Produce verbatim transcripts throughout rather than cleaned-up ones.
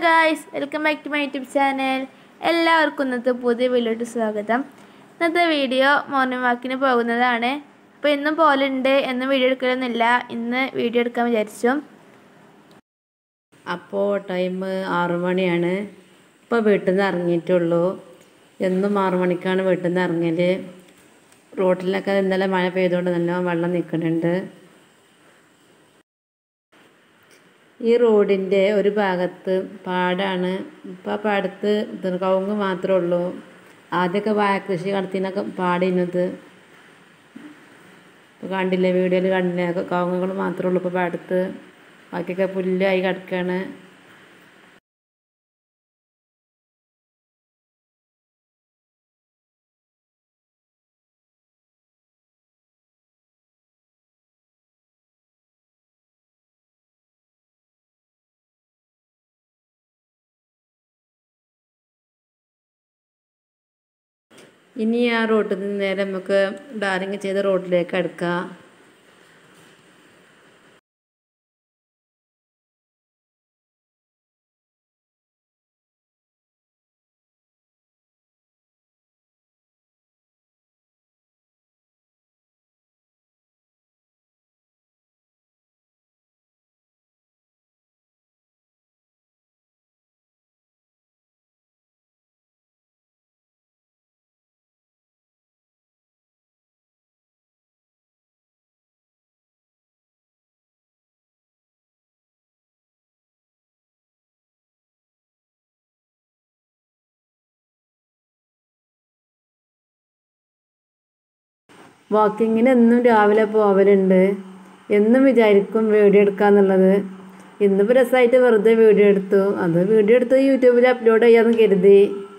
Guys, welcome back to my YouTube channel. എല്ലാവർക്കും ഇന്നത്തെ പുതിയ വീഡിയോയിലോട്ട് സ്വാഗതം. ഇന്നത്തെ വീഡിയോ മോർണിംഗ് വാക്കിന് പോകുന്നതാണ്. അപ്പോൾ ഇന്നും പോലുണ്ട്, എന്നും വീഡിയോ എടുക്കലൊന്നുമില്ല. ഇന്ന് വീഡിയോ എടുക്കാൻ വിചാരിച്ചു. അപ്പോൾ ടൈം ആറു മണിയാണ്. ഇപ്പോൾ വീട്ടിൽ നിന്ന് ഇറങ്ങിയിട്ടുള്ളൂ. എന്നും ആറു മണിക്കാണ് വീട്ടിൽ നിന്ന് ഇറങ്ങിയത്. റോട്ടിലൊക്കെ ഇന്നലെ മഴ പെയ്തുകൊണ്ട് നല്ല വെള്ളം നിൽക്കുന്നുണ്ട്. ഈ റോഡിൻ്റെ ഒരു ഭാഗത്ത് പാടാണ്. ഇപ്പോൾ ആ പാടത്ത് കവുങ്ങ് മാത്രമേ ഉള്ളൂ. ആദ്യമൊക്കെ വാഴ കൃഷി നടത്തിനൊക്കെ പാടിയുന്നത് ഇപ്പോൾ കണ്ടില്ലേ, വീഡിയോയിൽ കണ്ടില്ലേ, കവുങ്ങുകൾ മാത്രമേ ഉള്ളൂ ഇപ്പോൾ പാടത്ത്. ബാക്കിയൊക്കെ പുല്ലായി കിടക്കുകയാണ്. ഇനി ആ റോട്ടിൽ നിന്ന് നേരെ നമുക്ക് ടാറിങ് ചെയ്ത റോഡിലേക്ക് അടുക്കാം. വാക്കിങ്ങിന് എന്നും രാവിലെ പോവലുണ്ട്. എന്നും വിചാരിക്കും വീഡിയോ എടുക്കാന്നുള്ളത്. ഇന്നിപ്പോൾ രസമായിട്ട് വെറുതെ വീഡിയോ എടുത്തു. അത് വീഡിയോ എടുത്ത് യൂട്യൂബിൽ അപ്ലോഡ് ചെയ്യാമെന്ന് കരുതി.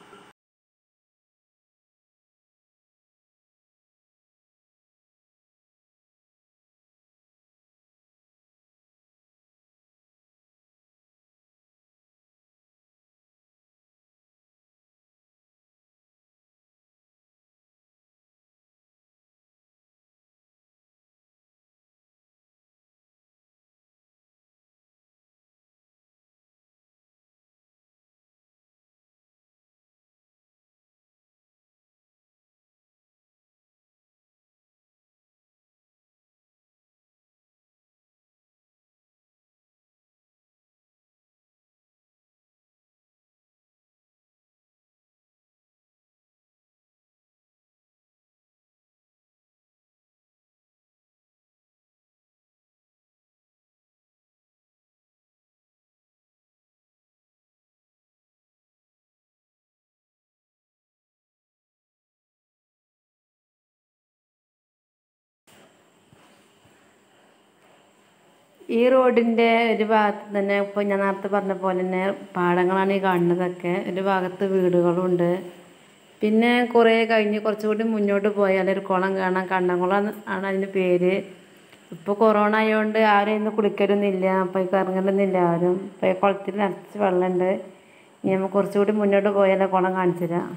ഈ റോഡിൻ്റെ ഒരു ഭാഗത്ത് തന്നെ ഇപ്പോൾ ഞാൻ നേരത്തെ പറഞ്ഞ പോലെ തന്നെ പാടങ്ങളാണ് ഈ കാണുന്നതൊക്കെ. ഒരു ഭാഗത്ത് വീടുകളുണ്ട്. പിന്നെ കുറേ കഴിഞ്ഞ് കുറച്ചുകൂടി മുന്നോട്ട് പോയാൽ ഒരു കുളം കാണാം. കണ്ണംകുളം ആണ് അതിന് പേര്. ഇപ്പോൾ കൊറോണ ആയതുകൊണ്ട് ആരും ഇന്ന് കുളിക്കലൊന്നുമില്ല. അപ്പോൾ ഈ ഇറങ്ങലൊന്നുമില്ല ആരും. ഇപ്പോൾ ഈ കുളത്തിൽ നിറച്ച് വെള്ളമുണ്ട്. ഇനി നമുക്ക് കുറച്ചുകൂടി മുന്നോട്ട് പോയാൽ കുളം കാണിച്ചു തരാം.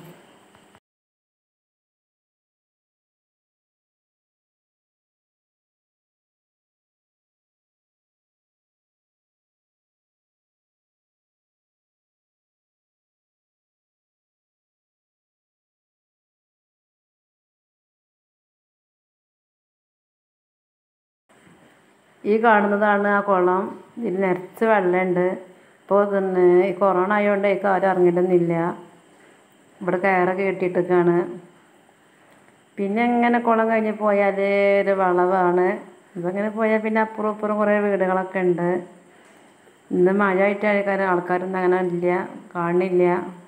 ഈ കാണുന്നതാണ് ആ കുളം. ഇതിൽ നിറച്ച് വെള്ളമുണ്ട്. ഇപ്പോൾ പിന്നെ ഈ കൊറോണ ആയതുകൊണ്ട് ഈ ആരും ഇറങ്ങിയിട്ടൊന്നുമില്ല. ഇവിടെ കയറൊക്കെ കെട്ടിയിട്ടൊക്കെയാണ്. പിന്നെ ഇങ്ങനെ കുളം കഴിഞ്ഞ് പോയാൽ ഒരു വളവാണ്. ഇതങ്ങനെ പോയാൽ പിന്നെ അപ്പുറം ഇപ്പുറം കുറേ വീടുകളൊക്കെ ഉണ്ട്. ഇന്ന് മഴ ആയിട്ടായിരിക്കും ആൾക്കാരൊന്നും അങ്ങനെ ഇല്ല, കാണില്ല.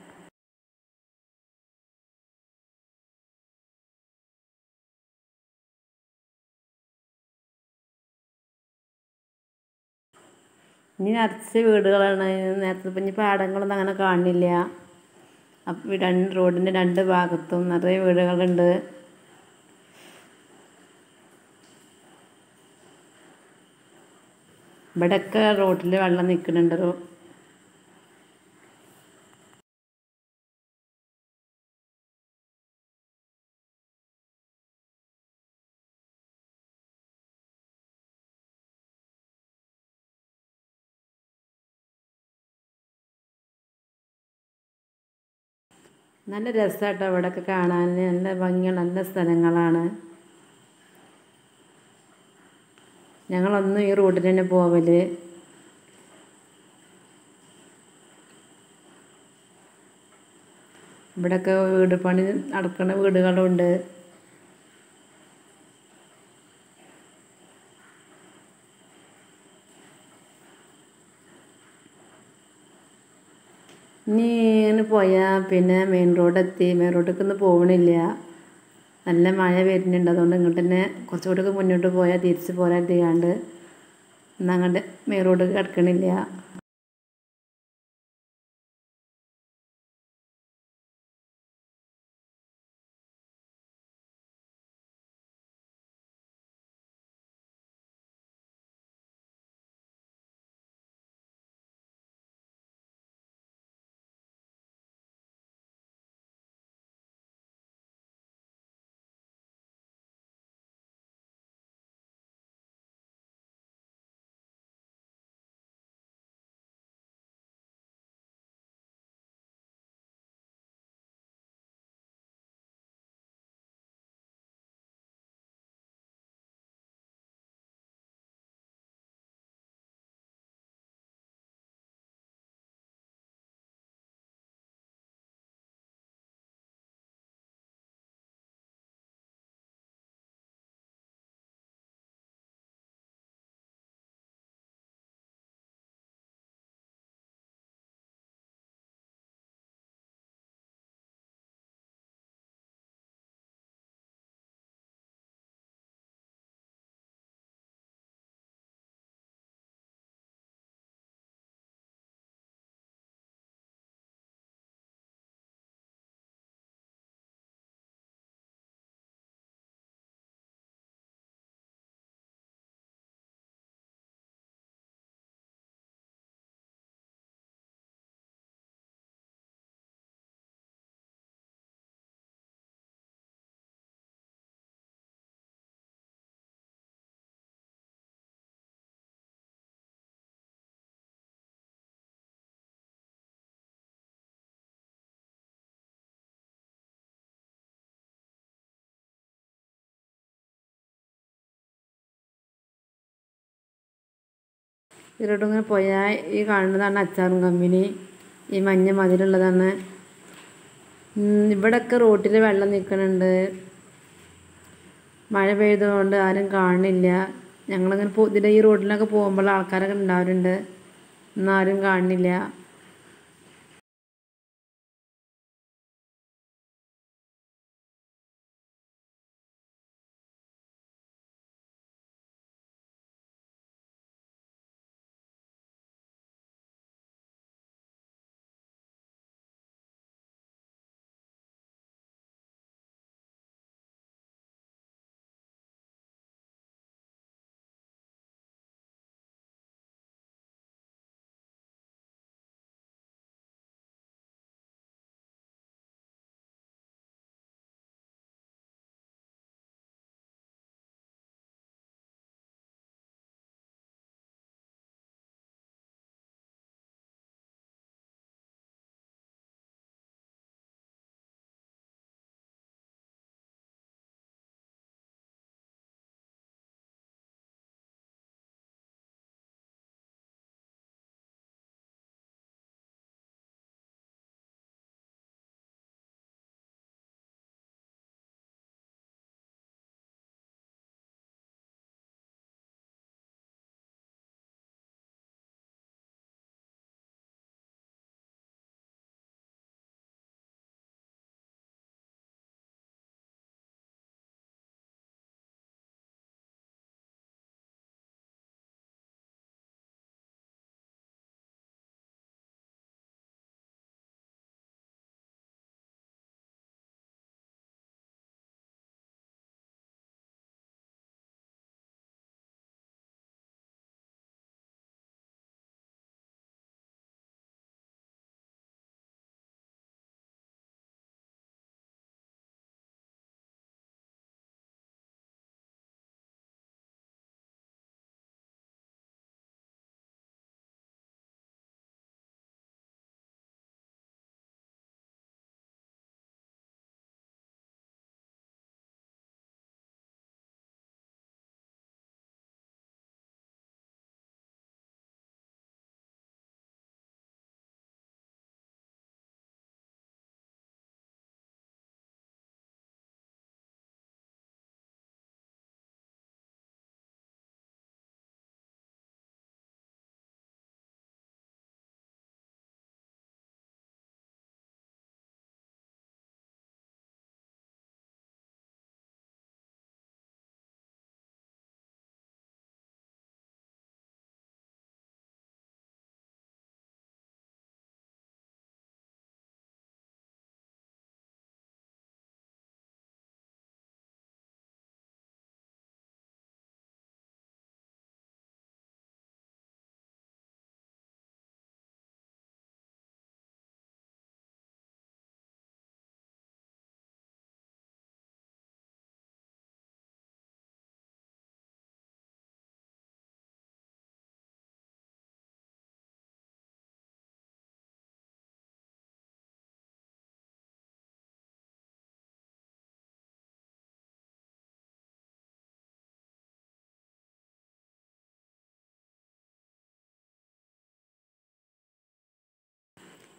ഇനി നിറച്ച് വീടുകളാണ്. നേരത്തെ ഇപ്പം ഇനി പാടങ്ങളൊന്നും അങ്ങനെ കാണില്ല. അപ്പം രണ്ട് റോഡിൻ്റെ രണ്ട് ഭാഗത്തും നിറയെ വീടുകളുണ്ട്. ഇവിടെയൊക്കെ റോഡിൽ വെള്ളം നിൽക്കുന്നുണ്ട്. നല്ല രസമാട്ടോ ഇവിടെയൊക്കെ കാണാൻ. നല്ല ഭംഗിയുള്ള നല്ല സ്ഥലങ്ങളാണ്. ഞങ്ങളൊന്നും ഈ റൂട്ടിൽ തന്നെ പോവല്. ഇവിടെയൊക്കെ വീട് പണി നടക്കുന്ന വീടുകളുണ്ട്. ഇനി ഇങ്ങനെ പോയാൽ പിന്നെ മെയിൻ റോഡെത്തി. മെയിൻ റോഡിലേക്കൊന്നും പോകണില്ല. നല്ല മഴ വരുന്നുണ്ട്. അതുകൊണ്ട് ഇങ്ങോട്ട് തന്നെ കുറച്ചുകൂടി മുന്നോട്ട് പോയാൽ തിരിച്ച് പോരാൻ എത്തിയാണ്ട് എന്നാൽ അങ്ങോട്ട് മെയിൻ റോഡ് കിടക്കണില്ല. ഈ റോഡ് ഇങ്ങനെ പോയാൽ ഈ കാണുന്നതാണ് അച്ചാറും കമ്പനി. ഈ മഞ്ഞ മതിലുള്ളതാണ്. ഇവിടെയൊക്കെ റോട്ടിൽ വെള്ളം നിൽക്കുന്നുണ്ട്. മഴ പെയ്തതുകൊണ്ട് ആരും കാണുന്നില്ല. ഞങ്ങളിങ്ങനെ പോ ഇതിലെ ഈ റോഡിലൊക്കെ പോകുമ്പോൾ ആൾക്കാരൊക്കെ ഉണ്ടാവാറുണ്ട്. എന്നാൽ ആരും കാണുന്നില്ല.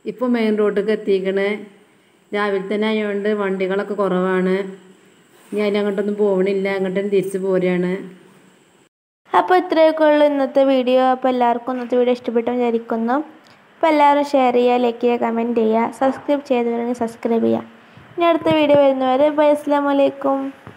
ഇപ്പോൾ മെയിൻ റോഡിലേക്ക് എത്തിക്കണേ. രാവിലെ തന്നെ ആയതുകൊണ്ട് വണ്ടികളൊക്കെ കുറവാണ്. ഇനി അതിലങ്ങോട്ടൊന്നും പോകണില്ല, അങ്ങോട്ടും തിരിച്ച് പോരുകയാണ്. അപ്പോൾ ഇത്രയൊക്കെ ഉള്ളൂ ഇന്നത്തെ വീഡിയോ. അപ്പോൾ എല്ലാവർക്കും ഇന്നത്തെ വീഡിയോ ഇഷ്ടപ്പെട്ടെന്ന് വിചാരിക്കുന്നു. അപ്പോൾ എല്ലാവരും ഷെയർ ചെയ്യുക, ലൈക്ക് ചെയ്യുക, കമൻറ്റ് ചെയ്യുക, സബ്സ്ക്രൈബ് ചെയ്തവരാണെങ്കിൽ സബ്സ്ക്രൈബ് ചെയ്യുക. ഇനി അടുത്ത വീഡിയോ വരുന്നവരെ ബൈ, അസ്സലാമു അലൈക്കും.